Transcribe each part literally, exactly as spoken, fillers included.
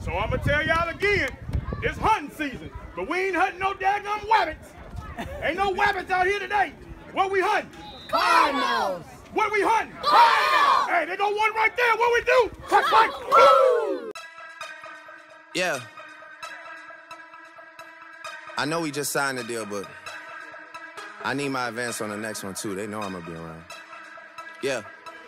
So I'm gonna tell y'all again, it's hunting season, but we ain't hunting no daggum wabbits. Ain't no wabbits out here today. What we hunting? Cardinals. What we hunting? Cardinals. Hey, they go one right there. What we do? Cut, cut. Woo! Yeah. I know we just signed the deal, but I need my advance on the next one too. They know I'm gonna be around. Yeah.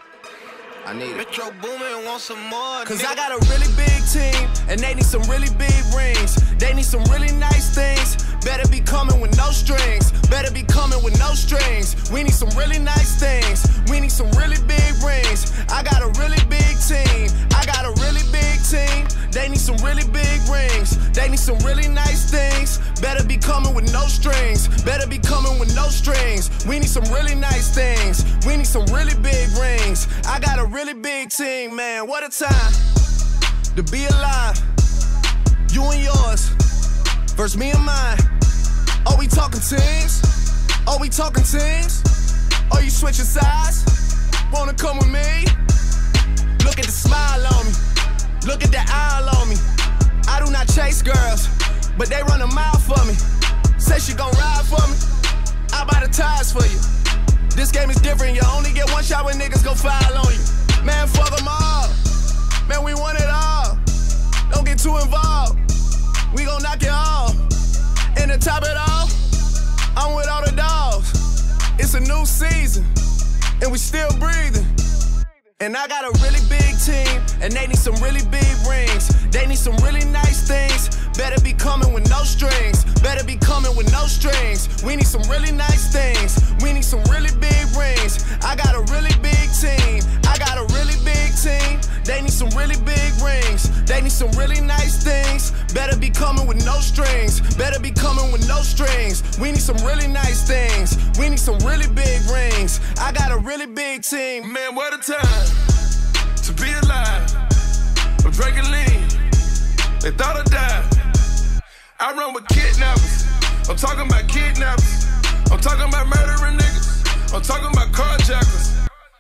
I need it. Metro Boomin want some more. Cause I got a really big team, and they need some really big rings. They need some really nice things. Better be coming with no strings. Better be coming with no strings. We need some really nice things. We need some really big rings. I got a really big team. I got a really big team. They need some really big rings. They need some really nice things. Better be coming with no strings. Better be coming with no strings. We need some really nice things. We need some really big rings. I got a really big team, man. What a time to be alive. You and yours versus me and mine. Are we talking teams? Are we talking teams? Are you switching sides? Wanna come with me? Look at the smile on me. Look at the eye on me. I do not chase girls, but they run a mile for me. Say she gon' ride for me. I buy the tires for you. This game is different. You only get one shot when niggas go foul on you. Man, fuck them all. Man, we want it all. Don't get too involved. We gon' knock it off. And to top it off, I'm with all the dogs. It's a new season, and we still breathing. And I got a really big team, and they need some really big rings. They need some really nice things. Better be coming with no strings. Better be coming with no strings. We need some really nice things. We need some really big rings. I got a really big team. I got a really big team. They need some really big rings. They need some really nice things. Better be coming with no strings. Better be coming with no strings. We need some really nice things. We need some really big rings. I got a really big team. Man, what a time to be alive. I'm drinking lean. They thought I died. I run with kidnappers. I'm talking about kidnappers. I'm talking about murdering niggas. I'm talking about carjackers.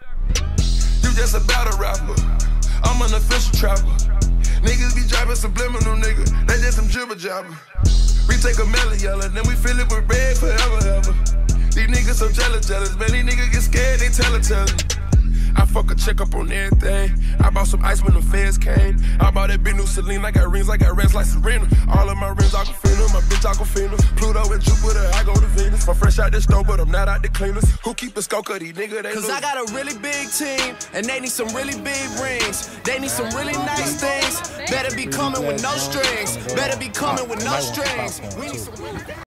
You just a battle rapper. I'm an official trapper. Niggas be driving subliminal, nigga. They just some jibber jabber. We take a melon yellow, then we fill it with red forever, ever. These niggas so jealous, jealous. Man, these niggas get scared, they tell it, tell it. I fuck a check up on everything. I bought some ice when the feds came. I bought that big new Celine. I got rings, I got rings like Serena. All of my rings Aquafina, my bitch Aquafina. Pluto and Jupiter, I go to Venus. I'm fresh out the stove, but I'm not out the cleaners. Who keep a skull cut, these niggas, they Cause lose. I got a really big team, and they need some really big rings. They need some really nice things. Better be coming with no strings. Better be coming with no strings. We need some really